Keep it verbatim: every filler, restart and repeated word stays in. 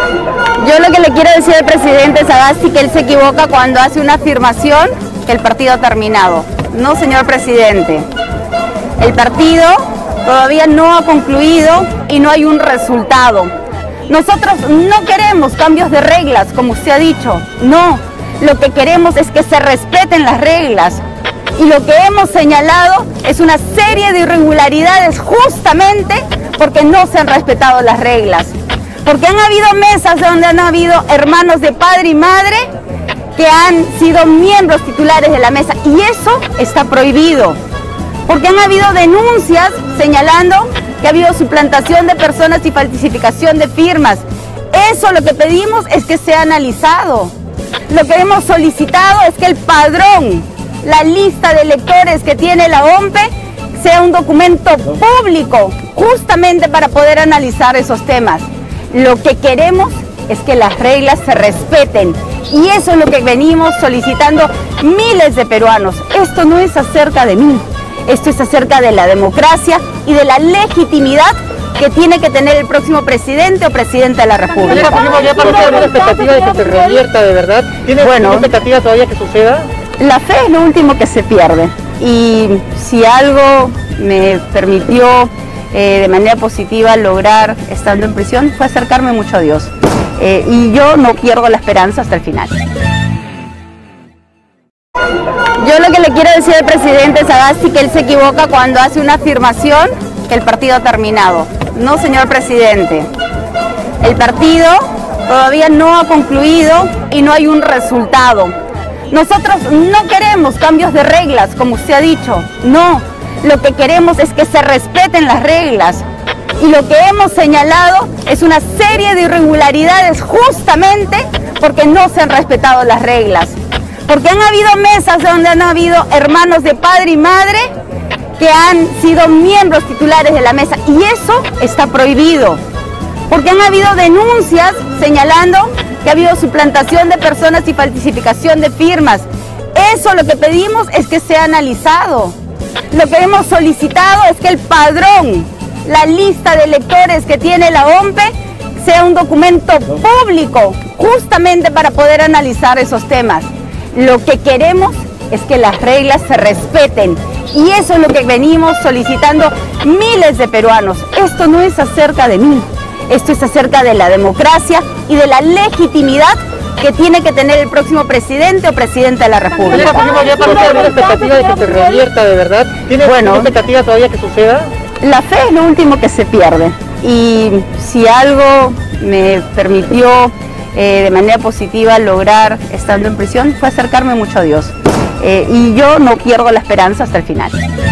Yo lo que le quiero decir al presidente Sagasti que él se equivoca cuando hace una afirmación que el partido ha terminado. No, señor presidente. El partido todavía no ha concluido y no hay un resultado. Nosotros no queremos cambios de reglas, como usted ha dicho. No, lo que queremos es que se respeten las reglas. Y lo que hemos señalado es una serie de irregularidades justamente porque no se han respetado las reglas. Porque han habido mesas donde han habido hermanos de padre y madre que han sido miembros titulares de la mesa y eso está prohibido. Porque han habido denuncias señalando que ha habido suplantación de personas y falsificación de firmas. Eso lo que pedimos es que sea analizado. Lo que hemos solicitado es que el padrón, la lista de electores que tiene la O M P E, sea un documento público, justamente para poder analizar esos temas. Lo que queremos es que las reglas se respeten y eso es lo que venimos solicitando miles de peruanos. Esto no es acerca de mí, esto es acerca de la democracia y de la legitimidad que tiene que tener el próximo presidente o presidenta de la República. ¿Ya para usted alguna expectativa de que se revierta de verdad? ¿Tiene bueno, alguna expectativa todavía que suceda? La fe es lo último que se pierde y si algo me permitió eh, de manera positiva lograr estando en prisión fue acercarme mucho a Dios eh, y yo no pierdo la esperanza hasta el final. Yo lo que le quiero decir al presidente Sagasti que él se equivoca cuando hace una afirmación que el partido ha terminado. No, señor presidente. El partido todavía no ha concluido y no hay un resultado. Nosotros no queremos cambios de reglas, como usted ha dicho. No, lo que queremos es que se respeten las reglas. Y lo que hemos señalado es una serie de irregularidades justamente porque no se han respetado las reglas. Porque han habido mesas donde han habido hermanos de padre y madre que han sido miembros titulares de la mesa y eso está prohibido. Porque han habido denuncias señalando que ha habido suplantación de personas y falsificación de firmas. Eso lo que pedimos es que sea analizado. Lo que hemos solicitado es que el padrón, la lista de electores que tiene la O M P E, sea un documento público, justamente para poder analizar esos temas. Lo que queremos es que las reglas se respeten y eso es lo que venimos solicitando miles de peruanos. Esto no es acerca de mí, esto es acerca de la democracia y de la legitimidad que tiene que tener el próximo presidente o presidenta de la República. ¿Ya para usted alguna expectativa de que se revierta de verdad? ¿Tiene bueno, alguna expectativa todavía que suceda? La fe es lo último que se pierde y si algo me permitió Eh, de manera positiva lograr estando en prisión fue acercarme mucho a Dios eh, y yo no pierdo la esperanza hasta el final.